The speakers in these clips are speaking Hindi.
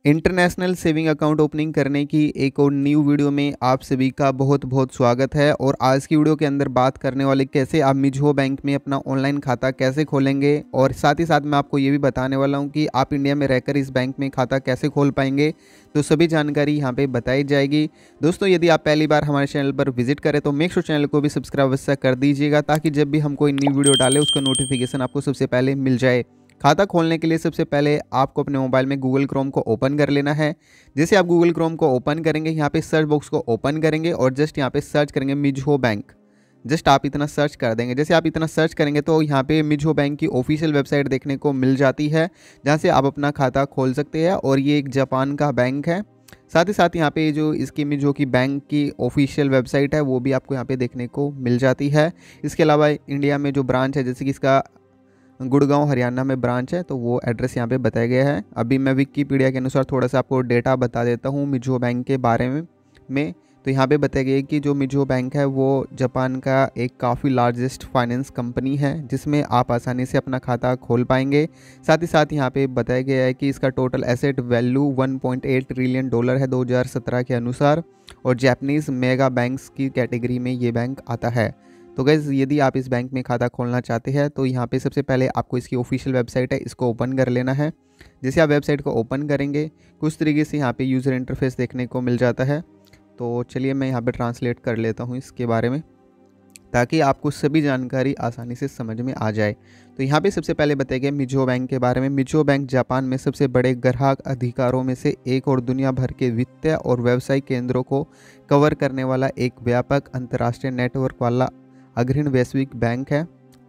इंटरनेशनल सेविंग अकाउंट ओपनिंग करने की एक और न्यू वीडियो में आप सभी का बहुत बहुत स्वागत है। और आज की वीडियो के अंदर बात करने वाले कैसे आप मिज़ो बैंक में अपना ऑनलाइन खाता कैसे खोलेंगे, और साथ ही साथ मैं आपको ये भी बताने वाला हूँ कि आप इंडिया में रहकर इस बैंक में खाता कैसे खोल पाएंगे। तो सभी जानकारी यहाँ पे बताई जाएगी। दोस्तों, यदि आप पहली बार हमारे चैनल पर विजिट करें तो मेक श्योर चैनल को भी सब्सक्राइब अवश्य कर दीजिएगा, ताकि जब भी हम कोई न्यू वीडियो डालें उसका नोटिफिकेशन आपको सबसे पहले मिल जाए। खाता खोलने के लिए सबसे पहले आपको अपने मोबाइल में गूगल क्रोम को ओपन कर लेना है। जैसे आप गूगल क्रोम को ओपन करेंगे, यहाँ पे सर्च बॉक्स को ओपन करेंगे और जस्ट यहाँ पे सर्च करेंगे मिज़ो बैंक। जस्ट आप इतना सर्च कर देंगे। जैसे आप इतना सर्च करेंगे तो यहाँ पे मिज़ो बैंक की ऑफिशियल वेबसाइट देखने को मिल जाती है, जहाँ से आप अपना खाता खोल सकते हैं। और ये एक जापान का बैंक है। साथ ही साथ यहाँ पे जो इसकी मिज़ो की बैंक की ऑफिशियल वेबसाइट है वो भी आपको यहाँ पे देखने को मिल जाती है। इसके अलावा इंडिया में जो ब्रांच है, जैसे कि इसका गुड़गांव हरियाणा में ब्रांच है, तो वो एड्रेस यहाँ पे बताया गया है। अभी मैं विकिपीडिया के अनुसार थोड़ा सा आपको डेटा बता देता हूँ मिज़ो बैंक के बारे में। तो यहाँ पे बताया गया है कि जो मिज़ो बैंक है वो जापान का एक काफ़ी लार्जेस्ट फाइनेंस कंपनी है, जिसमें आप आसानी से अपना खाता खोल पाएंगे। साथ ही साथ यहाँ पे बताया गया है कि इसका टोटल एसेट वैल्यू $1.8 ट्रिलियन है 2017 के अनुसार, और जापानीज़ मेगा बैंक्स की कैटेगरी में ये बैंक आता है। तो गाइज़, यदि आप इस बैंक में खाता खोलना चाहते हैं तो यहाँ पे सबसे पहले आपको इसकी ऑफिशियल वेबसाइट है, इसको ओपन कर लेना है। जैसे आप वेबसाइट को ओपन करेंगे, कुछ तरीके से यहाँ पे यूज़र इंटरफेस देखने को मिल जाता है। तो चलिए मैं यहाँ पे ट्रांसलेट कर लेता हूँ इसके बारे में, ताकि आपको सभी जानकारी आसानी से समझ में आ जाए। तो यहाँ पे सबसे पहले बताया गया मिज़ो बैंक के बारे में। मिज़ो बैंक जापान में सबसे बड़े ग्राहक अधिकारों में से एक और दुनिया भर के वित्तीय और व्यवसायिक केंद्रों को कवर करने वाला एक व्यापक अंतर्राष्ट्रीय नेटवर्क वाला अग्रणी वैश्विक बैंक है।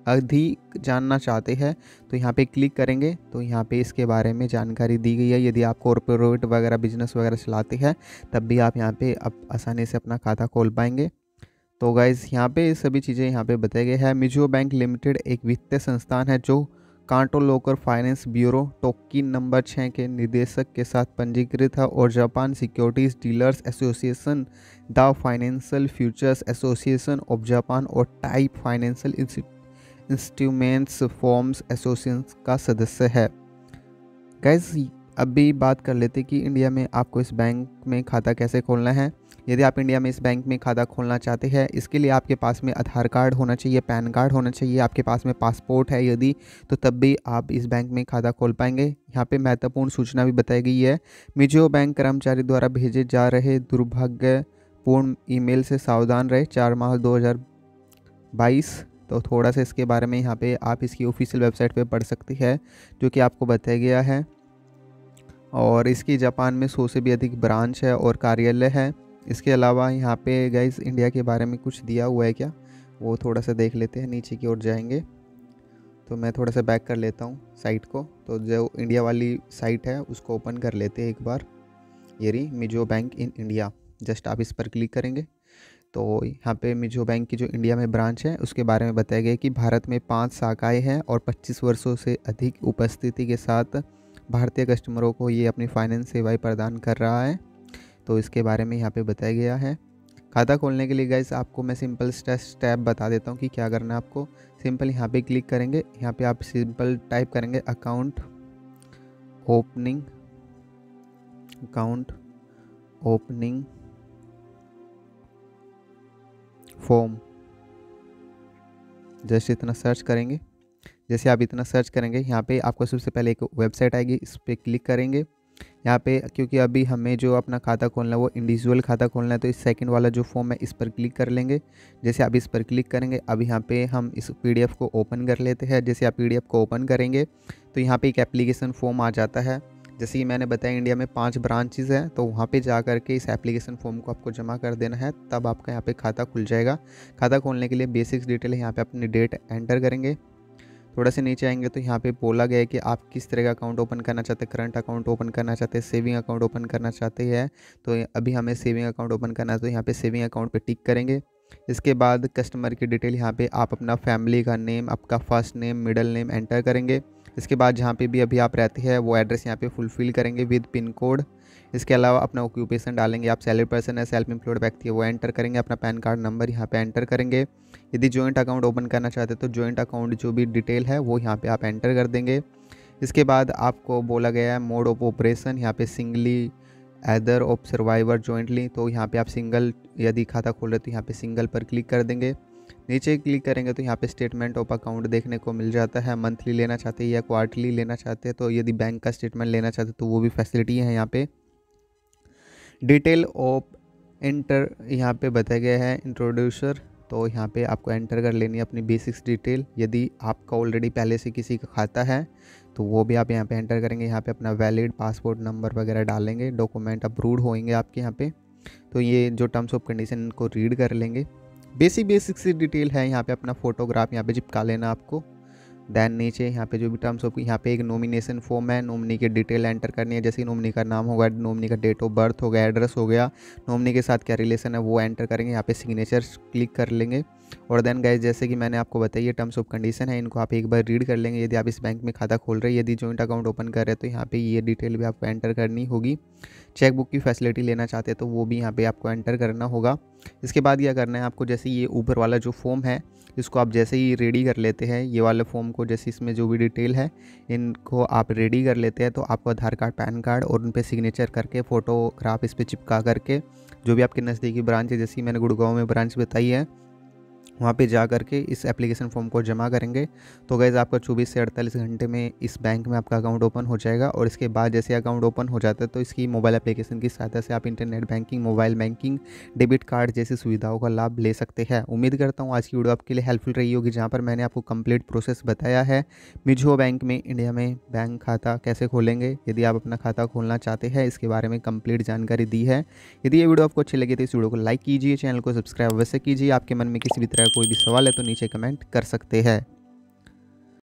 अधिक जानना चाहते हैं तो यहाँ पे क्लिक करेंगे, तो यहाँ पे इसके बारे में जानकारी दी गई है। यदि आप कॉर्पोरेट वगैरह बिजनेस वगैरह चलाते हैं तब भी आप यहाँ पे आसानी से अपना खाता खोल पाएंगे। तो गाइज़, यहाँ पे सभी चीज़ें यहाँ पे बताई गई है। मिज़ो बैंक लिमिटेड एक वित्तीय संस्थान है जो कांटो लोकर फाइनेंस ब्यूरो टोकिन नंबर 6 के निदेशक के साथ पंजीकृत है, और Japan securities dealers association, the financial futures association of Japan और type financial instruments firms association का सदस्य है। गाइस, अभी बात कर लेते कि इंडिया में आपको इस बैंक में खाता कैसे खोलना है। यदि आप इंडिया में इस बैंक में खाता खोलना चाहते हैं, इसके लिए आपके पास में आधार कार्ड होना चाहिए, पैन कार्ड होना चाहिए, आपके पास में पासपोर्ट है यदि, तो तब भी आप इस बैंक में खाता खोल पाएंगे। यहाँ पे महत्वपूर्ण सूचना भी बताई गई है। मिज़ो बैंक कर्मचारी द्वारा भेजे जा रहे दुर्भाग्यपूर्ण ईमेल से सावधान रहे। 4 मार्च 2022। तो थोड़ा सा इसके बारे में यहाँ पे आप इसकी ऑफिशियल वेबसाइट पे पढ़ सकते हैं, जो कि आपको बताया गया है। और इसकी जापान में 100 से भी अधिक ब्रांच है और कार्यालय है। इसके अलावा यहाँ पे गाइस इंडिया के बारे में कुछ दिया हुआ है क्या, वो थोड़ा सा देख लेते हैं। नीचे की ओर जाएंगे तो मैं थोड़ा सा बैक कर लेता हूँ साइट को। तो जो इंडिया वाली साइट है उसको ओपन कर लेते हैं एक बार। ये रही Mizuho bank in India. Just आप इस पर क्लिक करेंगे तो यहाँ पे मिज़ो बैंक की जो इंडिया में ब्रांच है उसके बारे में बताया गया कि भारत में 5 शाखाएँ हैं और 25 वर्षों से अधिक उपस्थिति के साथ भारतीय कस्टमरों को ये अपनी फाइनेंस सेवाएं प्रदान कर रहा है। तो इसके बारे में यहाँ पे बताया गया है। खाता खोलने के लिए गाइस आपको मैं सिंपल स्टेप बता देता हूँ कि क्या करना है आपको। सिंपल यहाँ पे क्लिक करेंगे, यहाँ पे आप सिंपल टाइप करेंगे अकाउंट ओपनिंग फॉर्म। जैसे इतना सर्च करेंगे, जैसे आप इतना सर्च करेंगे यहाँ पे आपको सबसे पहले एक वेबसाइट आएगी, इस पर क्लिक करेंगे। यहाँ पे क्योंकि अभी हमें जो अपना खाता खोलना है वो इंडिविजुअल खाता खोलना है, तो इस सेकंड वाला जो फॉर्म है इस पर क्लिक कर लेंगे। जैसे आप इस पर क्लिक करेंगे, अब यहाँ पे हम इस पीडीएफ को ओपन कर लेते हैं। जैसे आप पीडीएफ को ओपन करेंगे तो यहाँ पे एक एप्लीकेशन फॉर्म आ जाता है। जैसे कि मैंने बताया इंडिया में 5 ब्रांचेज़ हैं, तो वहाँ पे जा कर के इस एप्लीकेशन फॉर्म को आपको जमा कर देना है, तब आपका यहाँ पे खाता खुल जाएगा। खाता खोलने के लिए बेसिक्स डिटेल है, यहाँ पे अपनी डेट एंटर करेंगे। थोड़ा से नीचे आएंगे तो यहाँ पे बोला गया है कि आप किस तरह का अकाउंट ओपन करना चाहते हैं। करंट अकाउंट ओपन करना चाहते हैं, सेविंग अकाउंट ओपन करना चाहते हैं। तो अभी हमें सेविंग अकाउंट ओपन करना है, तो यहाँ पे सेविंग अकाउंट पे टिक करेंगे। इसके बाद कस्टमर की डिटेल यहाँ पे आप अपना फैमिली का नेम, आपका first name, middle name enter करेंगे। इसके बाद जहाँ पे भी अभी आप रहते हैं वो एड्रेस यहाँ पे फुलफ़िल करेंगे विद पिन कोड। इसके अलावा अपना ऑक्यूपेशन डालेंगे, आप सैलरी पर्सन है, सेल्फ एम्प्लॉयड व्यक्ति है, वो एंटर करेंगे। अपना पैन कार्ड नंबर यहाँ पे एंटर करेंगे। यदि जॉइंट अकाउंट ओपन करना चाहते हैं तो जॉइंट अकाउंट जो भी डिटेल है वो यहाँ पे आप एंटर कर देंगे। इसके बाद आपको बोला गया है मोड ऑफ ऑपरेशन, यहाँ पे singly other of survivor jointly, तो यहाँ पे आप सिंगल यदि खाता खोल रहे तो यहाँ पे सिंगल पर क्लिक कर देंगे। नीचे क्लिक करेंगे तो यहाँ पे स्टेटमेंट ऑफ अकाउंट देखने को मिल जाता है। मंथली लेना चाहते हैं या क्वार्टरली लेना चाहते हैं, तो यदि बैंक का स्टेटमेंट लेना चाहते हैं तो वो भी फैसिलिटी है यहाँ पे। डिटेल ऑफ एंटर यहाँ पे बताया गया है इंट्रोड्यूसर, तो यहाँ पे आपको एंटर कर लेनी है अपनी बेसिक्स डिटेल। यदि आपका ऑलरेडी पहले से किसी का खाता है तो वो भी आप यहाँ पे एंटर करेंगे। यहाँ पे अपना वैलिड पासपोर्ट नंबर वगैरह डालेंगे, डॉक्यूमेंट अप्रूव्ड होंगे आपके यहाँ पे। तो ये जो टर्म्स ऑफ कंडीशन इनको रीड कर लेंगे। बेसिक सी डिटेल है, यहाँ पे अपना फोटोग्राफ यहाँ पे चिपका लेना आपको। देन नीचे यहाँ पे जो भी टर्म्स ऑफ, यहाँ पे एक नॉमिनेशन फॉर्म है, नॉमिनी की डिटेल एंटर करनी है। जैसे नॉमिनी का नाम होगा, नॉमिनी का डेट ऑफ बर्थ हो गया, एड्रेस हो गया, नॉमिनी के साथ क्या रिलेशन है वो एंटर करेंगे। यहाँ पे सिग्नेचर क्लिक कर लेंगे। और देन गाइस जैसे कि मैंने आपको बताया टर्म्स ऑफ कंडीशन है, इनको आप एक बार रीड कर लेंगे। यदि आप इस बैंक में खाता खोल रहे हैं, यदि जॉइंट अकाउंट ओपन कर रहे हैं तो यहाँ पे ये डिटेल भी आपको एंटर करनी होगी। चेकबुक की फैसिलिटी लेना चाहते हैं तो वो भी यहाँ पे आपको एंटर करना होगा। इसके बाद क्या करना है आपको, जैसे ये ऊपर वाला जो फॉर्म है इसको आप जैसे ही रेडी कर लेते हैं, ये वाले फॉर्म को, जैसे इसमें जो भी डिटेल है इनको आप रेडी कर लेते हैं, तो आपको आधार कार्ड, पैन कार्ड और उन पे सिग्नेचर करके फ़ोटोग्राफ इस पर चिपका करके जो भी आपके नज़दीकी ब्रांच है, जैसे मैंने गुड़गांव में ब्रांच बताई है, वहाँ पे जा करके इस एप्लीकेशन फॉर्म को जमा करेंगे। तो गाइज़ आपका 24 से 48 घंटे में इस बैंक में आपका अकाउंट ओपन हो जाएगा। और इसके बाद जैसे अकाउंट ओपन हो जाता है तो इसकी मोबाइल एप्लीकेशन की सहायता से आप internet banking, mobile banking, debit card जैसी सुविधाओं का लाभ ले सकते हैं। उम्मीद करता हूँ आज की वीडियो आपके लिए हेल्पफुल रही होगी, जहाँ पर मैंने आपको कंप्लीट प्रोसेस बताया है मिज़ो बैंक में इंडिया में बैंक खाता कैसे खोलेंगे। यदि आप अपना खाता खोलना चाहते हैं, इसके बारे में कंप्लीट जानकारी दी है। यदि ये वीडियो आपको अच्छी लगी तो इस वीडियो को लाइक कीजिए, चैनल को सब्सक्राइब अवश्य कीजिए। आपके मन में किसी भी तरह कोई भी सवाल है तो नीचे कमेंट कर सकते हैं।